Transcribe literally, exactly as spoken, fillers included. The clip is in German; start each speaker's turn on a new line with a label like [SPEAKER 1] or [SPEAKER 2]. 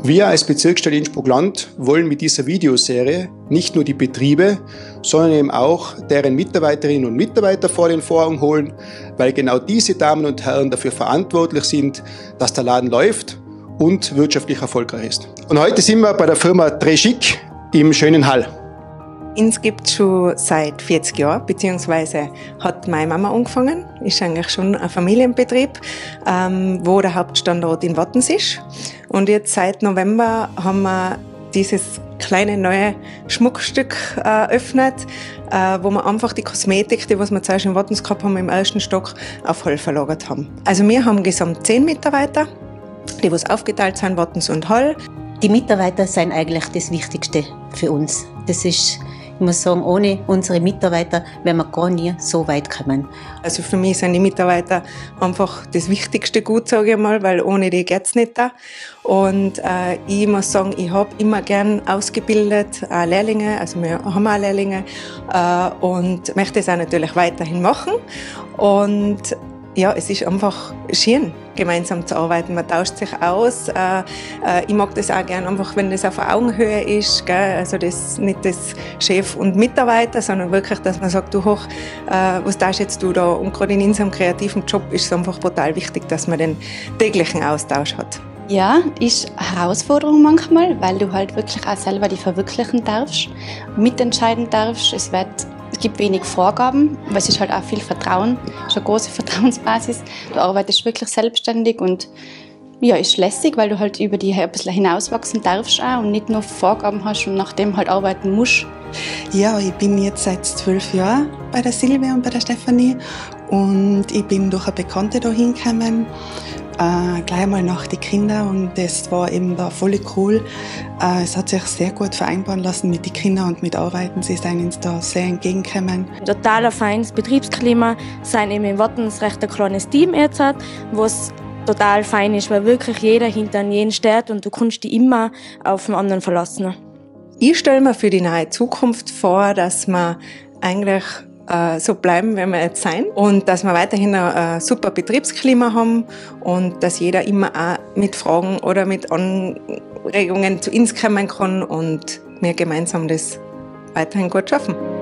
[SPEAKER 1] Wir als Bezirksstadt Innsbruck-Land wollen mit dieser Videoserie nicht nur die Betriebe, sondern eben auch deren Mitarbeiterinnen und Mitarbeiter vor den Vorhang holen, weil genau diese Damen und Herren dafür verantwortlich sind, dass der Laden läuft und wirtschaftlich erfolgreich ist. Und heute sind wir bei der Firma Treschik im schönen Hall.
[SPEAKER 2] Uns gibt es schon seit vierzig Jahren, beziehungsweise hat meine Mama angefangen. Ist eigentlich schon ein Familienbetrieb, ähm, wo der Hauptstandort in Wattens ist. Und jetzt seit November haben wir dieses kleine neue Schmuckstück eröffnet, äh, wo wir einfach die Kosmetik, die was wir zuerst in Wattens gehabt haben, im ersten Stock auf Hall verlagert haben. Also wir haben gesamt zehn Mitarbeiter, die was aufgeteilt sind, Wattens und Hall.
[SPEAKER 3] Die Mitarbeiter sind eigentlich das Wichtigste für uns. Das ist, ich muss sagen, ohne unsere Mitarbeiter wären wir gar nie so weit kommen.
[SPEAKER 2] Also für mich sind die Mitarbeiter einfach das wichtigste Gut, sage ich mal, weil ohne die geht's nicht da. Und äh, ich muss sagen, ich habe immer gern ausgebildet, äh, Lehrlinge, also wir haben auch Lehrlinge äh, und möchte es auch natürlich weiterhin machen. Und ja, es ist einfach schön, gemeinsam zu arbeiten. Man tauscht sich aus. Äh, äh, ich mag das auch gerne, einfach, wenn das auf Augenhöhe ist. Gell? Also das nicht das Chef und Mitarbeiter, sondern wirklich, dass man sagt, du hoch, äh, was tust jetzt du da? Und gerade in unserem kreativen Job ist es einfach brutal wichtig, dass man den täglichen Austausch hat.
[SPEAKER 4] Ja, ist eine Herausforderung manchmal, weil du halt wirklich auch selber die verwirklichen darfst, mitentscheiden darfst. Es wird Es gibt wenig Vorgaben, weil es ist halt auch viel Vertrauen, es ist eine große Vertrauensbasis. Du arbeitest wirklich selbstständig und ja, ist lässig, weil du halt über die ein bisschen hinauswachsen darfst auch und nicht nur Vorgaben hast und nach dem halt arbeiten musst.
[SPEAKER 5] Ja, ich bin jetzt seit zwölf Jahren bei der Silvia und bei der Stefanie und ich bin durch eine Bekannte da hingekommen. Äh, gleich einmal nach den Kindern und das war eben da voll cool. Äh, es hat sich sehr gut vereinbaren lassen mit den Kindern und mit Arbeiten. Sie sind uns da sehr entgegengekommen.
[SPEAKER 6] Total ein feines Betriebsklima, sind eben in Wattens recht ein kleines Team jetzt hat, was total fein ist, weil wirklich jeder hinter jeden steht und du kannst dich immer auf den anderen verlassen.
[SPEAKER 2] Ich stelle mir für die nahe Zukunft vor, dass man eigentlich so bleiben, wie wir jetzt sein und dass wir weiterhin ein super Betriebsklima haben und dass jeder immer auch mit Fragen oder mit Anregungen zu uns kommen kann und wir gemeinsam das weiterhin gut schaffen.